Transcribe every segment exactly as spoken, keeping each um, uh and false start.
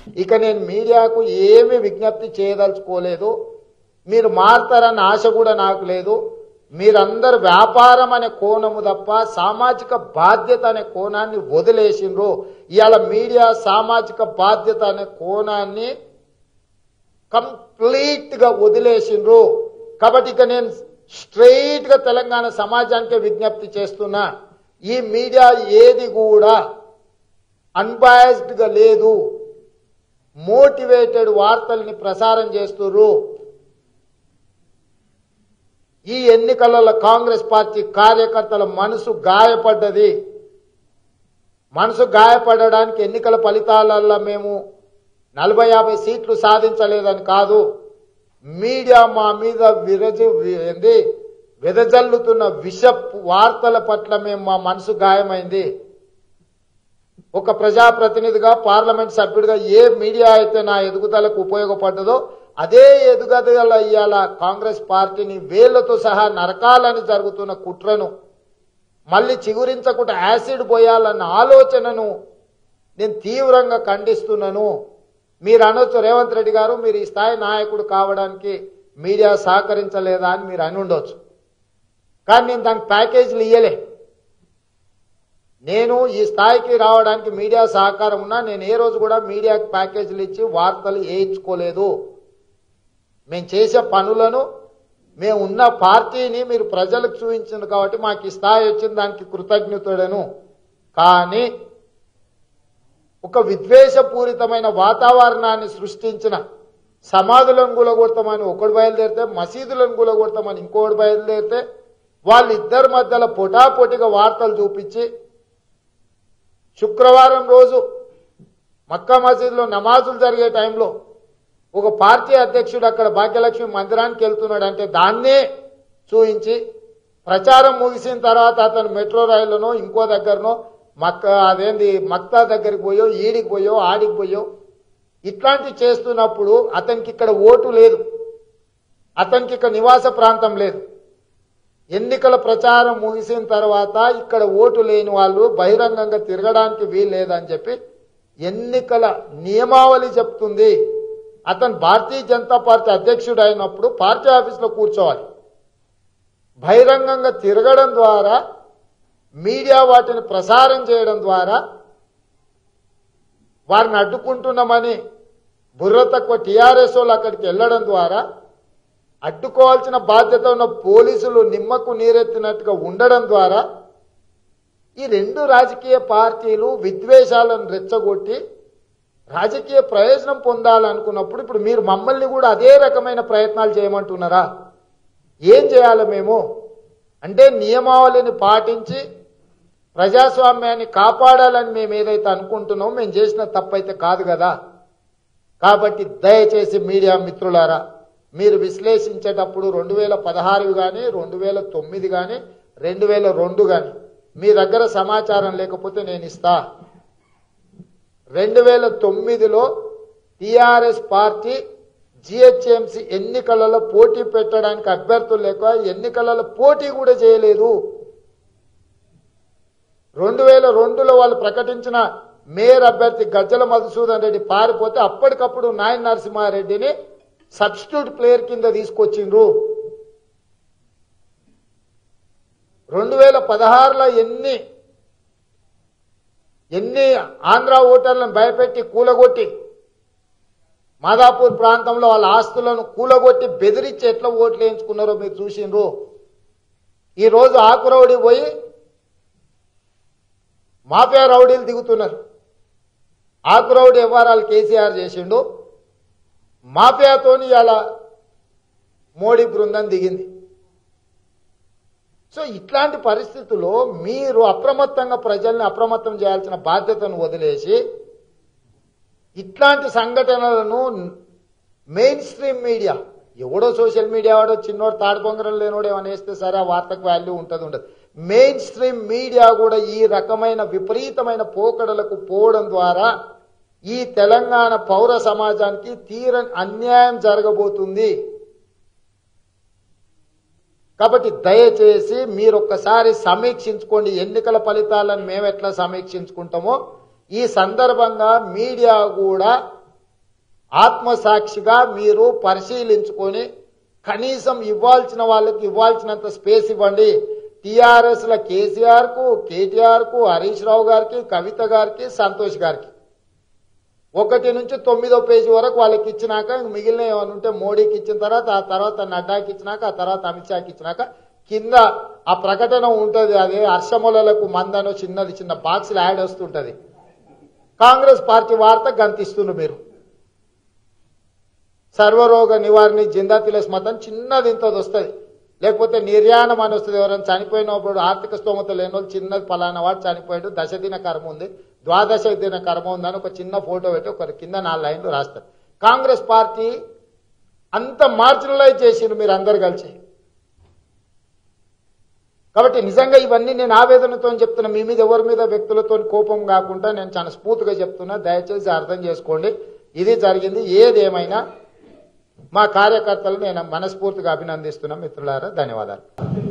ఇక నేను మీడియాకు ఏమి విజ్ఞప్తి చేయదలుచుకోలేదు. మీరు మారతారన్న ఆశ కూడా నాకు లేదు. మీరందరూ వ్యాపారం అనే కోణము తప్ప సామాజిక బాధ్యత అనే కోణాన్ని వదిలేసిండ్రు. ఇవాళ మీడియా సామాజిక బాధ్యత అనే కోణాన్ని కంప్లీట్ గా వదిలేసిండ్రు. కాబట్టి ఇక నేను స్ట్రైట్ గా తెలంగాణ సమాజానికి విజ్ఞప్తి చేస్తున్నా, ఈ మీడియా ఏది కూడా అన్బయాస్డ్ గా లేదు, మోటివేటెడ్ వార్తల్ని ప్రసారం చేస్తున్నారు. ఈ ఎన్నికలలో కాంగ్రెస్ పార్టీ కార్యకర్తల మనసు గాయపడ్డది. మనసు గాయపడడానికి ఎన్నికల ఫలితాలలో మేము నలభై యాభై సీట్లు సాధించలేదని కాదు, మీడియా మా మీద విరజు ఏంది వెదజల్లుతున్న విష వార్తల పట్ల మేము మా మనసు గాయమైంది. ఒక ప్రజాప్రతినిధిగా పార్లమెంట్ సభ్యుడిగా ఏ మీడియా అయితే నా ఎదుగుదలకు ఉపయోగపడ్డదో అదే ఎదుగుదల ఇయ్యాల కాంగ్రెస్ పార్టీని వేళ్లతో సహా నరకాలని జరుగుతున్న కుట్రను, మళ్ళీ చిగురించకుండా యాసిడ్ పోయాలన్న ఆలోచనను నేను తీవ్రంగా ఖండిస్తున్నాను. మీరు అనొచ్చు, రేవంత్ రెడ్డి గారు మీరు ఈ స్థాయి నాయకుడు కావడానికి మీడియా సహకరించలేదా అని మీరు అని ఉండొచ్చు. కానీ నేను దానికి ప్యాకేజీలు ఇయ్యలే. నేను ఈ స్థాయికి రావడానికి మీడియా సహకారం ఉన్నా నేను ఏ రోజు కూడా మీడియాకి ప్యాకేజీలు ఇచ్చి వార్తలు వేయించుకోలేదు. మేము చేసే పనులను, మేము ఉన్న పార్టీని మీరు ప్రజలకు చూపించింది కాబట్టి మాకు ఈ స్థాయి వచ్చిన దానికి కృతజ్ఞతుడను. కానీ ఒక విద్వేషపూరితమైన వాతావరణాన్ని సృష్టించిన సమాధులను గులగొడతామని ఒకడు బయలుదేరితే, మసీదులను గులగొడతామని ఇంకోటి బయలుదేరితే, వాళ్ళిద్దరి మధ్యలో పొటాపోటీగా వార్తలు చూపించి శుక్రవారం రోజు మక్కా మసీదులో నమాజులు జరిగే టైంలో ఒక పార్టీ అధ్యక్షుడు అక్కడ భాగ్యలక్ష్మి మందిరానికి వెళ్తున్నాడు అంటే దాన్నే చూయించి, ప్రచారం ముగిసిన తర్వాత అతను మెట్రో రైలునో ఇంకో దగ్గరనో మక్క అదేంది మక్తా దగ్గరికి పోయో ఈడికి పోయో ఆడికి పోయో ఇట్లాంటివి చేస్తున్నప్పుడు అతనికి ఇక్కడ ఓటు లేదు, అతనికి ఇక్కడ నివాస ప్రాంతం లేదు. ఎన్నికల ప్రచారం ముగిసిన తర్వాత ఇక్కడ ఓటు లేని వాళ్ళు బహిరంగంగా తిరగడానికి వీలు లేదని చెప్పి ఎన్నికల నియమావళి చెప్తుంది. అతను భారతీయ జనతా పార్టీ అధ్యక్షుడు అయినప్పుడు పార్టీ ఆఫీసులో కూర్చోవాలి. బహిరంగంగా తిరగడం ద్వారా, మీడియా వాటిని ప్రసారం చేయడం ద్వారా వారిని అడ్డుకుంటున్నామని బుర్ర తక్కువ టీఆర్ఎస్ వాళ్ళు అక్కడికి వెళ్ళడం ద్వారా, అడ్డుకోవాల్సిన బాధ్యత ఉన్న పోలీసులు నిమ్మకు నీరెత్తినట్టుగా ఉండడం ద్వారా ఈ రెండు రాజకీయ పార్టీలు విద్వేషాలను రెచ్చగొట్టి రాజకీయ ప్రయోజనం పొందాలనుకున్నప్పుడు ఇప్పుడు మీరు మమ్మల్ని కూడా అదే రకమైన ప్రయత్నాలు చేయమంటున్నారా? ఏం చేయాలి మేము అంటే, నియమావళిని పాటించి ప్రజాస్వామ్యాన్ని కాపాడాలని మేము ఏదైతే అనుకుంటున్నామో మేము చేసిన తప్పైతే కాదు కదా. కాబట్టి దయచేసి మీడియా మిత్రులారా, మీరు విశ్లేషించేటప్పుడు రెండు వేల పదహారు కానీ రెండు వేల తొమ్మిది కానీ రెండు వేల రెండు కానీ మీ దగ్గర సమాచారం లేకపోతే నేను ఇస్తా. రెండు వేల తొమ్మిదిలో టీఆర్ఎస్ పార్టీ జిహెచ్ఎంసీ ఎన్నికలలో పోటీ పెట్టడానికి అభ్యర్థులు లేక ఎన్నికలలో పోటీ కూడా చేయలేదు. రెండు వేల రెండులో వాళ్ళు ప్రకటించిన మేయర్ అభ్యర్థి గజ్జల మధుసూదన్ రెడ్డి పారిపోతే అప్పటికప్పుడు నాయన నరసింహారెడ్డిని సబ్స్టిట్యూట్ ప్లేయర్ కింద తీసుకొచ్చిండ్రు. రెండు వేల పదహారులో ఎన్ని ఎన్ని ఆంధ్ర ఓటర్లను భయపెట్టి కూలగొట్టి మాదాపూర్ ప్రాంతంలో వాళ్ళ ఆస్తులను కూలగొట్టి బెదిరించి ఎట్లా ఓట్లు వేయించుకున్నారో మీరు చూసిండ్రు. ఈరోజు ఆకు రౌడీ పోయి మాఫియా రౌడీలు దిగుతున్నారు. ఆకు రౌడీ వ్యవహారాలు కేసీఆర్ చేసిండు, మాఫియాతోని ఇలా మోడీ బృందం దిగింది. సో ఇట్లాంటి పరిస్థితుల్లో మీరు అప్రమత్తంగా ప్రజల్ని అప్రమత్తం చేయాల్సిన బాధ్యతను వదిలేసి ఇట్లాంటి సంఘటనలను మెయిన్ స్ట్రీమ్ మీడియా, ఎవడో సోషల్ మీడియా వాడో చిన్నోడు తాడుపొంగరం లేనోడు ఏమైనా వేస్తే సరే ఆ వార్తకు వాల్యూ ఉంటుంది ఉండదు. మెయిన్ స్ట్రీమ్ మీడియా కూడా ఈ రకమైన విపరీతమైన పోకడలకు పోవడం ద్వారా ఈ తెలంగాణ పౌర సమాజానికి తీరని అన్యాయం జరగబోతుంది. కాబట్టి దయచేసి మీరు ఒక్కసారి సమీక్షించుకోండి. ఎన్నికల ఫలితాలను మేము ఎట్లా సమీక్షించుకుంటామో ఈ సందర్భంగా మీడియా కూడా ఆత్మసాక్షిగా మీరు పరిశీలించుకొని కనీసం ఇవ్వాల్సిన వాళ్ళకి ఇవ్వాల్సినంత స్పేస్ ఇవ్వండి. టీఆర్ఎస్ ల కేసీఆర్ కు, కేటీఆర్ కు, హరీష్ రావు గారికి, కవిత గారికి, సంతోష్ గారికి ఒకటి నుంచి తొమ్మిదో పేజీ వరకు వాళ్ళకి ఇచ్చినాక మిగిలిన ఏమైనా ఉంటే మోడీకి ఇచ్చిన తర్వాత, ఆ తర్వాత నడ్డాకి ఇచ్చినాక, ఆ తర్వాత అమిత్ షాకి ఇచ్చినాక కింద ఆ ప్రకటన ఉంటుంది. అదే హర్షములకు మందనో చిన్నది చిన్న బాక్స్లో యాడ్ వస్తుంటది. కాంగ్రెస్ పార్టీ వార్త గంతిస్తున్నారు మీరు. సర్వరోగ నివారణ జిందా తిలస్ మతం చిన్నది ఇంతది వస్తుంది. లేకపోతే నిర్యాణం అని వస్తుంది. ఎవరైనా చనిపోయినప్పుడు ఆర్థిక స్తోమత లేని వాళ్ళు చిన్నది పలానా వాడు చనిపోయాడు, దశ దిన కర్మ ఉంది, ద్వాదశ దిన కర్మ ఉందని ఒక చిన్న ఫోటో పెట్టి ఒక కింద నాలుగు లైన్లు రాస్తారు. కాంగ్రెస్ పార్టీ అంత మార్జినలైజ్ చేసిండ్రు మీరు అందరు కలిసి. కాబట్టి నిజంగా ఇవన్నీ నేను ఆవేదనతో చెప్తున్నా. మీ మీద ఎవరి మీద వ్యక్తులతో కోపం కాకుండా నేను చాలా స్మూత్గా చెప్తున్నా. దయచేసి అర్థం చేసుకోండి. ఇది జరిగింది. ఏదేమైనా మా కార్యకర్తలు నేను మనస్ఫూర్తిగా అభినందిస్తున్నా. మిత్రులారా, ధన్యవాదాలు.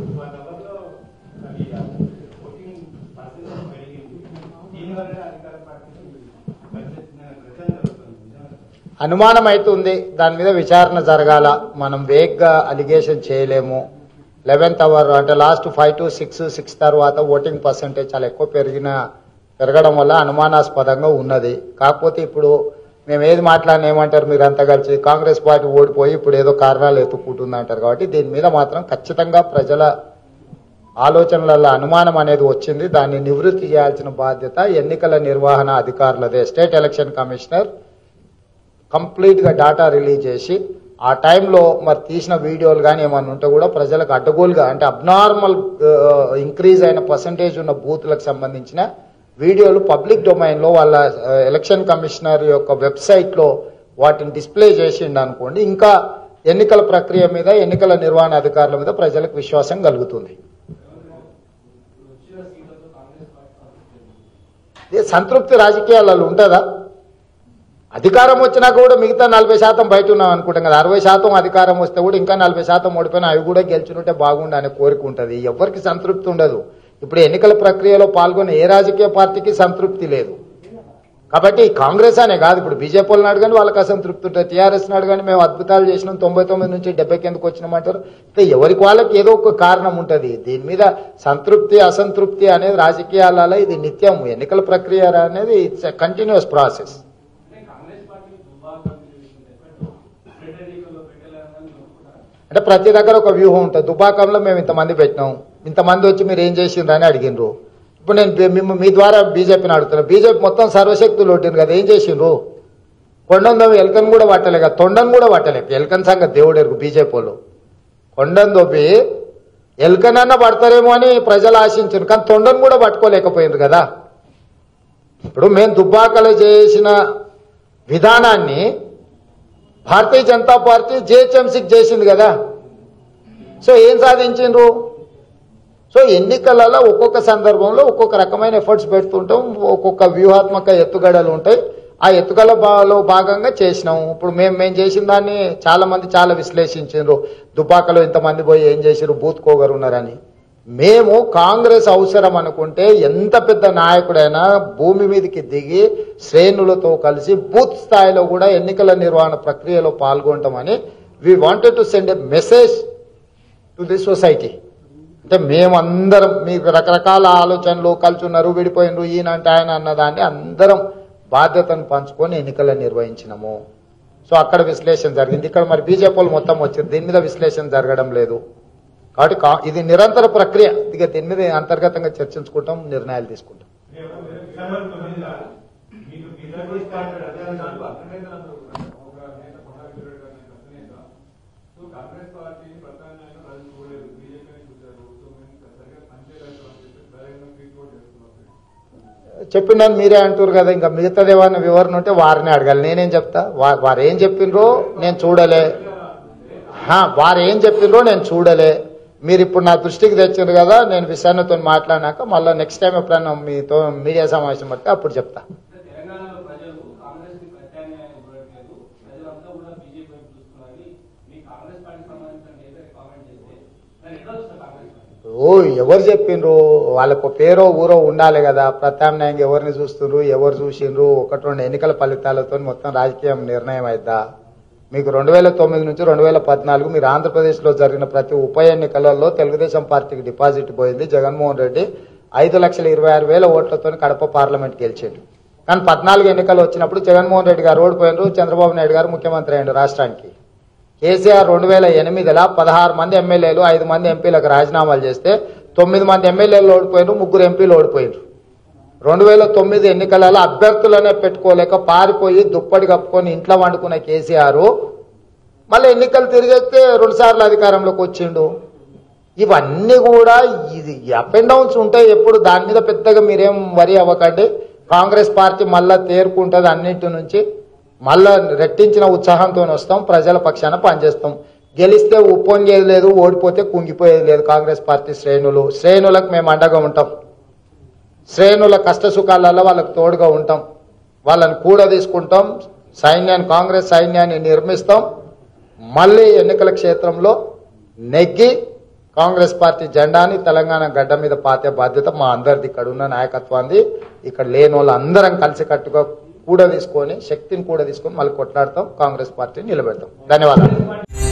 అనుమానం అవుతుంది, దాని మీద విచారణ జరగాల. మనం వేగ్గా అలిగేషన్ చేయలేము. లెవెన్త్ అవర్ అంటే last five to six six తర్వాత ఓటింగ్ పర్సెంటేజ్ చాలా ఎక్కువ పెరిగిన పెరగడం వల్ల అనుమానాస్పదంగా ఉన్నది. కాకపోతే ఇప్పుడు మేము ఏది మాట్లాడినా ఏమంటారు మీరు అంతా కలిసి, కాంగ్రెస్ పార్టీ ఓడిపోయి ఇప్పుడు ఏదో కారణాలు ఎత్తుక్కుంటుంది అంటారు. కాబట్టి దీని మీద మాత్రం ఖచ్చితంగా ప్రజల ఆలోచనలలో అనుమానం అనేది వచ్చింది. దాన్ని నివృత్తి చేయాల్సిన బాధ్యత ఎన్నికల నిర్వహణ అధికారులదే. స్టేట్ ఎలక్షన్ కమిషనర్ కంప్లీట్ గా డాటా రిలీజ్ చేసి ఆ టైంలో మరి తీసిన వీడియోలు కానీ ఏమన్నా ఉంటే కూడా ప్రజలకు అడ్డగోలుగా అంటే అబ్నార్మల్ ఇంక్రీజ్ అయిన పర్సంటేజ్ ఉన్న బూత్లకు సంబంధించిన వీడియోలు పబ్లిక్ డొమైన్ లో వాళ్ళ ఎలక్షన్ కమిషనర్ యొక్క వెబ్సైట్ లో వాటిని డిస్ప్లే చేసిండు అనుకోండి, ఇంకా ఎన్నికల ప్రక్రియ మీద ఎన్నికల నిర్వహణ అధికారుల మీద ప్రజలకు విశ్వాసం కలుగుతుంది. సంతృప్తి రాజకీయాలలో ఉంటుందా? అధికారం వచ్చినా కూడా మిగతా నలభై శాతం బయట ఉన్నాం అనుకుంటాం కదా. అరవై శాతం అధికారం వస్తే కూడా ఇంకా నలభై శాతం ఓడిపోయినా అవి కూడా గెలిచినట్టే బాగుండు అనే కోరిక ఉంటుంది. ఎవరికి సంతృప్తి ఉండదు. ఇప్పుడు ఎన్నికల ప్రక్రియలో పాల్గొన్న ఏ రాజకీయ పార్టీకి సంతృప్తి లేదు. కాబట్టి కాంగ్రెస్ అనే కాదు, ఇప్పుడు బీజేపీ వాళ్ళని అడగని వాళ్ళకి అసంతృప్తి ఉంటుంది, టీఆర్ఎస్ని అడగని మేము అద్భుతాలు చేసినాం తొంభై తొమ్మిది నుంచి డెబ్బైకి ఎందుకు వచ్చినామంటారు. ఎవరికి వాళ్ళకి ఏదో ఒక కారణం ఉంటుంది. దీని మీద సంతృప్తి అసంతృప్తి అనేది రాజకీయాలలో ఇది నిత్యం. ఎన్నికల ప్రక్రియ అనేది ఇట్స్ కంటిన్యూస్ ప్రాసెస్. అంటే ప్రతి దగ్గర ఒక వ్యూహం ఉంటుంది. దుబాకంలో మేము ఇంతమంది పెట్టినాం, ఇంతమంది వచ్చి మీరు ఏం చేసిండ్రు అని అడిగినరు. ఇప్పుడు నేను మీ ద్వారా బీజేపీని అడుగుతున్నా. బీజేపీ మొత్తం సర్వశక్తులు కొట్టిండ్రు కదా, ఏం చేసిండ్రు? కొండందోవి ఎలకన్ కూడా పట్టలే కదా, తొండను కూడా పట్టలేక. ఎలకన్ సంగతి దేవుడు ఎరుగు. బీజేపీ వాళ్ళు కొండను దొబ్బి ఎలకనన్నా పడతారేమో అని ప్రజలు ఆశించారు, కానీ తొండను కూడా పట్టుకోలేకపోయిండ్రు కదా. ఇప్పుడు మేము దుబ్బాకలో చేసిన విధానాన్ని భారతీయ జనతా పార్టీ జేహెచ్ఎంసీకి చేసింది కదా. సో ఏం సాధించిండ్రు? సో ఎన్నికలలో ఒక్కొక్క సందర్భంలో ఒక్కొక్క రకమైన ఎఫర్ట్స్ పెడుతుంటాం, ఒక్కొక్క వ్యూహాత్మక ఎత్తుగడలు ఉంటాయి. ఆ ఎత్తుగడలో భాగంగా చేసినాము. ఇప్పుడు మేము మేము చేసిన దాన్ని చాలా మంది చాలా విశ్లేషించారు. దుబ్బాకలో ఇంతమంది పోయి ఏం చేసారు, బూత్ కోగరు ఉన్నారని. మేము కాంగ్రెస్ అవసరం అనుకుంటే ఎంత పెద్ద నాయకుడైనా భూమి మీదకి దిగి శ్రేణులతో కలిసి బూత్ స్థాయిలో కూడా ఎన్నికల నిర్వహణ ప్రక్రియలో పాల్గొంటామని we wanted to send a message to the society. అంటే మేమందరం మీకు రకరకాల ఆలోచనలు కలుచున్నారు, విడిపోయినరు, ఈయన అంటే ఆయన అన్నదాన్ని అందరం బాధ్యతను పంచుకొని ఎన్నికలు నిర్వహించినాము. సో అక్కడ విశ్లేషణ జరిగింది. ఇక్కడ మరి బీజేపీ వాళ్ళు మొత్తం వచ్చింది, దీని మీద విశ్లేషణ జరగడం లేదు. కాబట్టి ఇది నిరంతర ప్రక్రియ. ఇక దీని మీద అంతర్గతంగా చర్చించుకుంటాం, నిర్ణయాలు తీసుకుంటాం. చెప్పినాను మీరే అంటారు కదా, ఇంకా మిగతాది ఏమైనా వివరణ ఉంటే వారిని అడగాలి, నేనేం చెప్తా. వారు ఏం చెప్పిండ్రో నేను చూడలే, వారు ఏం చెప్పిండ్రో నేను చూడలే. మీరు ఇప్పుడు నా దృష్టికి తెచ్చారు కదా, నేను విశాఖతో మాట్లాడినాక మళ్ళీ నెక్స్ట్ టైం ఎప్పుడైనా మీతో మీడియా సమావేశం పడితే అప్పుడు చెప్తా. ఇప్పుడు ఓ ఎవరు చెప్పిండ్రు వాళ్ళకు పేరో ఊరో ఉండాలి కదా, ప్రత్యామ్నాయంగా ఎవరిని చూస్తుండ్రు ఎవరు చూసిండ్రు ఒకటి రెండు ఎన్నికల ఫలితాలతో మొత్తం రాజకీయం నిర్ణయం అయిద్దా? మీకు రెండు వేల తొమ్మిది నుంచి రెండు వేల పద్నాలుగు మీరు ఆంధ్రప్రదేశ్లో జరిగిన ప్రతి ఉప ఎన్నికలలో తెలుగుదేశం పార్టీకి డిపాజిట్ పోయింది. జగన్మోహన్ రెడ్డి ఐదు లక్షల ఇరవై ఆరు వేల ఓట్లతో కడప పార్లమెంట్ గెలిచాడు. కానీ పద్నాలుగు ఎన్నికలు వచ్చినప్పుడు జగన్మోహన్ రెడ్డి గారు ఓడిపోయినారు, చంద్రబాబు నాయుడు గారు ముఖ్యమంత్రి అయ్యారు రాష్ట్రానికి. కేసీఆర్ రెండు వేల ఎనిమిదిలో పదహారు మంది ఎమ్మెల్యేలు ఐదు మంది ఎంపీలకు రాజీనామాలు చేస్తే తొమ్మిది మంది ఎమ్మెల్యేలు ఓడిపోయినారు, ముగ్గురు ఎంపీలు ఓడిపోయినారు. రెండు వేల తొమ్మిది ఎన్నికలలో అభ్యర్థులనే పెట్టుకోలేక పారిపోయి దుప్పటి కప్పుకొని ఇంట్లో వండుకున్న కేసీఆర్ మళ్ళీ ఎన్నికలు తిరిగేస్తే రెండు సార్లు అధికారంలోకి వచ్చిండు. ఇవన్నీ కూడా ఇది అప్ అండ్ డౌన్స్ ఉంటాయి ఎప్పుడు, దాని మీద పెద్దగా మీరేం వరి అవ్వకండి. కాంగ్రెస్ పార్టీ మళ్ళా తేరుకుంటుంది అన్నింటి నుంచి, మళ్ళా రెట్టించిన ఉత్సాహంతో వస్తాం, ప్రజల పక్షాన పనిచేస్తాం. గెలిస్తే ఉప్పొంగేది లేదు, ఓడిపోతే కుంగిపోయేది లేదు. కాంగ్రెస్ పార్టీ శ్రేణులు శ్రేణులకు మేము అండగా ఉంటాం, శ్రేణుల కష్ట సుఖాలలో వాళ్ళకు తోడుగా ఉంటాం, వాళ్ళని కూడా తీసుకుంటాం, సైన్యాన్ని కాంగ్రెస్ సైన్యాన్ని నిర్మిస్తాం. మళ్ళీ ఎన్నికల క్షేత్రంలో నెగ్గి కాంగ్రెస్ పార్టీ జెండాని తెలంగాణ గడ్డ మీద పాతే బాధ్యత మా అందరిది. ఇక్కడ ఉన్న నాయకత్వాన్ని ఇక్కడ లేని వాళ్ళు అందరం కలిసికట్టుగా కూడా తీసుకొని శక్తిని కూడా తీసుకొని మళ్ళీ కొట్లాడతాం, కాంగ్రెస్ పార్టీని నిలబెడతాం. ధన్యవాదాలు.